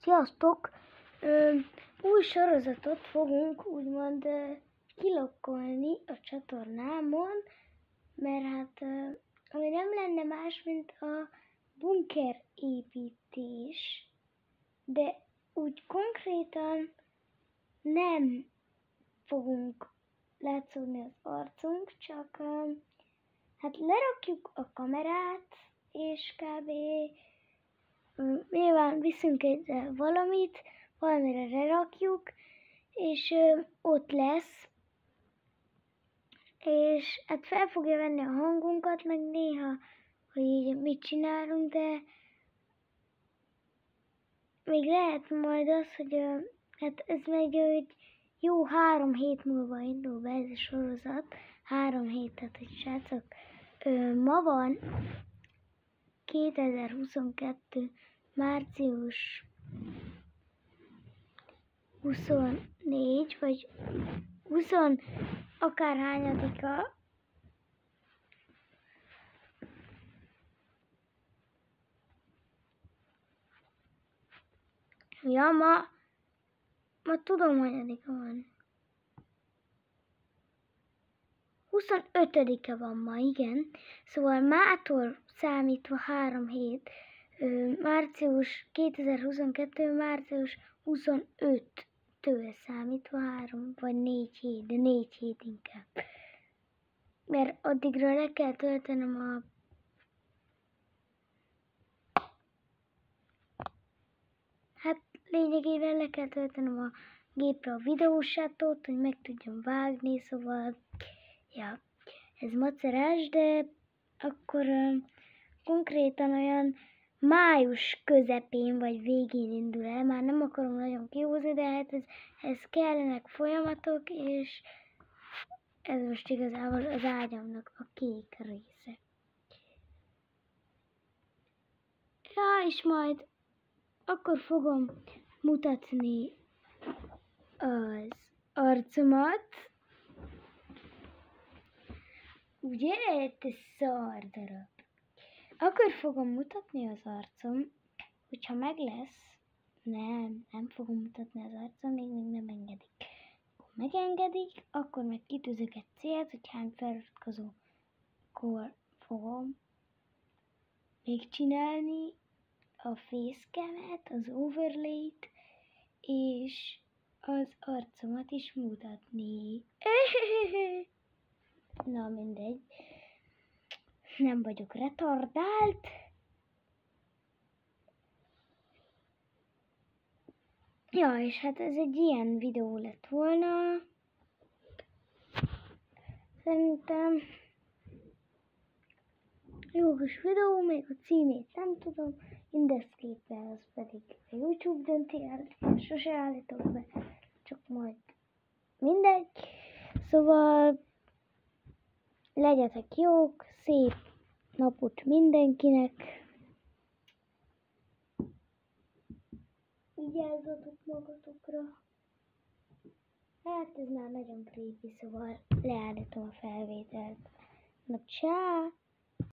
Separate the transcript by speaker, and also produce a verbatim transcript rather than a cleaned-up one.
Speaker 1: Sziasztok! Ö, új sorozatot fogunk úgymond ö, kilokkolni a csatornámon, mert hát ö, ami nem lenne más, mint a bunkerépítés, de úgy konkrétan nem fogunk látszódni az arcunk, csak ö, hát lerakjuk a kamerát, és kb. Nyilván viszünk egy valamit, valamire lerakjuk, és ö, ott lesz, és hát fel fogja venni a hangunkat, meg néha, hogy így mit csinálunk, de még lehet majd az, hogy ö, hát ez még egy jó három hét múlva indul be ez a sorozat, három hét, tehát hogy srácok, ö, ma van kétezer-huszonkettő. március huszonnégy, vagy húsz akárhányadika. Ja, ma, ma tudom, hanyadika van. huszonötödike van ma, igen. Szóval mától számítva három hét, március kétezer-huszonkettő. március huszonötödikétől számítva három vagy négy hét, de négy hét inkább. Mert addigra le kell töltenem a hát lényegében le kell töltenem a gépre a videósátot, hogy meg tudjam vágni, szóval ja, ez macerás, de akkor uh, konkrétan olyan május közepén vagy végén indul el, már nem akarom nagyon kihúzni, de hát ez, ez kellenek folyamatok, és ez most igazából az ágyamnak a kék része. Ja, és majd akkor fogom mutatni az arcomat. Ugye, te szar darab. Akkor fogom mutatni az arcom, hogyha meg lesz. Nem, nem fogom mutatni az arcom, még, még nem engedik. Akkor megengedik, akkor meg kitűzök egy célt, hogy hány feliratkozókor fogom még csinálni a facecam-et, az overlay-t, és az arcomat is mutatni. Na mindegy. Nem vagyok retardált. Ja, és hát ez egy ilyen videó lett volna. Szerintem jó kis videó, még a címét nem tudom. Indeszképpen az pedig a YouTube dönti el, sose állítok be, csak majd mindegy. Szóval legyetek jók, szép napot mindenkinek. Vigyázzatok magatokra. Hát ez már nagyon creepy, szóval leállítom a felvételt. Na csá!